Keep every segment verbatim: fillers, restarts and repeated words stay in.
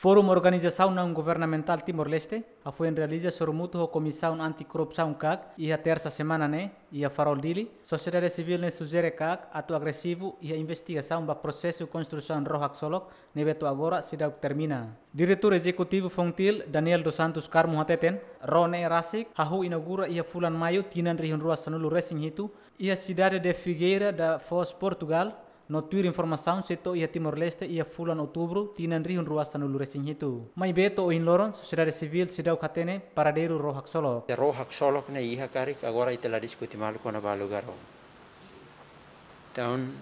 Forum Organização Não Governamental Timor-Leste foi realizado sobre mútuo Comissão Anticorrupção C A G e a terça semana né e a farol dili. Sociedade Civil ne sugere C A G atu agressivo e a investigação ba processo de construção Rohak Solok nebeto agora se dá termina. Diretor Executivo Fontil Daniel dos Santos Carmo Hateten Rone Rasik hahu inaugura ia fulan maio tinan rihun ruas sanulu racing hitu e a cidade de Figueira da Foz Portugal notuir informação seto ia Timor-Leste ia fulan outubro tinan rihun ruas sanulu racing hitu. Mai beto in loron sociedade civil sidau katene paradeiro Rohak Solok. Rohak Solok na iha karik agora itela diskuti malu kona balu garo. Então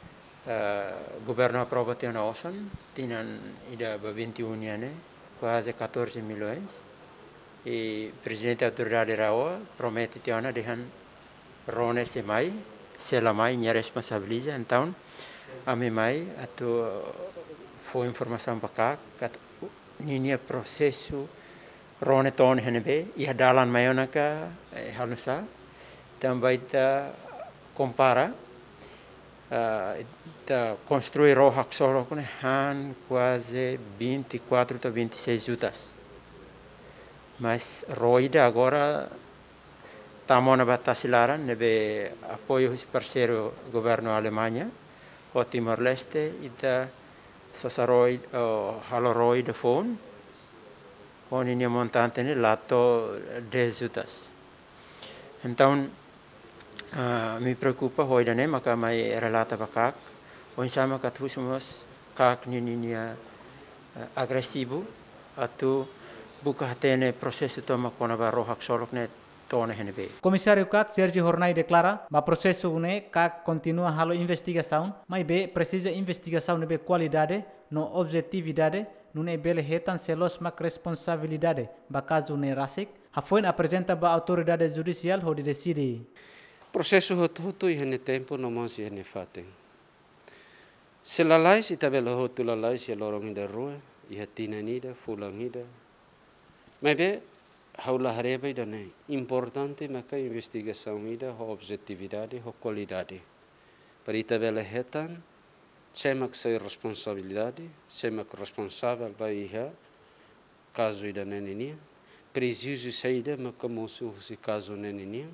uh, governo aprova te na osan tinan ida ba vinte e um ane quase quatorze milhões e presidente da autoridade Raoa promete te ana dehan rone se mai se la mai minha responsabiliza então a me mai atu foi informação para cá kat ninia processo rone ton henebe ia dalan mayonaka halusa também ta compara uh, ta construir Rohak Solok ne han quase vinte e quatro a vinte e seis jutas mas roida agora estamos na batasilaran nebe apoio esse parceiro governo Alemanha o Timor-Leste e da Sosaroi o Haloroi de Fon o linha montante ne lato dez jutas. Então uh, me preocupa hoje né maka mai relata bakak o insama katusmos kak ninia uh, agressivo atu buka tene processo toma kona ba Rohak Solok ne Comissário C A G Sergio Hornay declara que o processo une C A G continua a investigação, mas B precisa investigação de qualidade, não objetividade, não é bele retan selos mak responsabilidade, ba caso ne rasik, a foi apresenta ba autoridade judicial ho de decide. Processo hotu e hene tempo no monsi hene faten. Se la lai si tabelo hotu la lai si lorong ida rua, i hatina nida, fulang ida. Mas B haula hareba ida ne importante maka investigação ida ho objetividade ho qualidade para ita vela hetan semak sei responsabilidade semak responsável vai iha caso ida neninia preciso saída maka mosu se caso neninia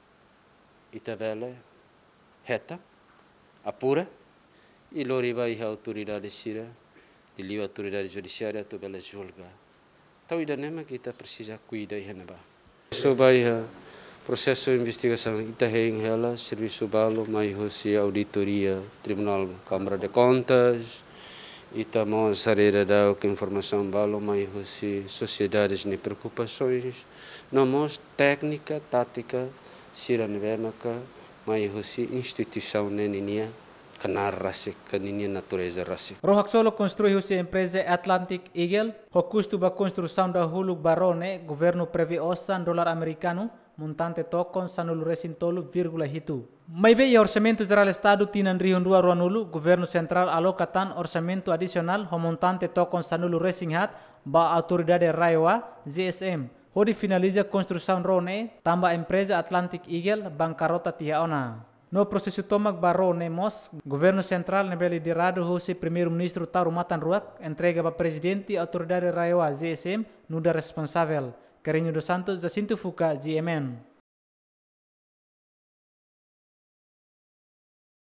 ita vela heta apura e lori vai iha autoridade sira e liu autoridade judiciária tu vela julga. Então, ida nema kita precisa cuidar ihana ba. Sobre o processo de investigação, ita heng hela serviço balo mai hosi auditoria Tribunal Câmara de Contas, ita mo sarera da que informação balo mai hosi sociedades ne preocupações, nomos técnica, tática, sira nevemaka mai hosi instituição neninia. Kanar rasik, kaninia natureza rasik. Rohak Solok construiu a empresa Atlantic Eagle, o custo da construção da Huluk Barone, governo prevê osan dólar americano, montante tokon sanulu resintolo vírgula hitu. Mai be e orçamento geral estado tinan rihun dua ruanulu, governo central alokatan orçamento adicional, o montante tokon sanulu resinghat, ba autoridade Raioa, G S M. Hodi finaliza construção Rone, tamba empresa Atlantic Eagle, bancarota tiaona. No processo tomak baro nemos, governo central nebel liderado hosi primeiro-ministro Tauro Matan Ruak entrega para presidente e autoridade Raioa G S M nuda responsável. Carinho dos Santos, Jacinto Fuca, G M N.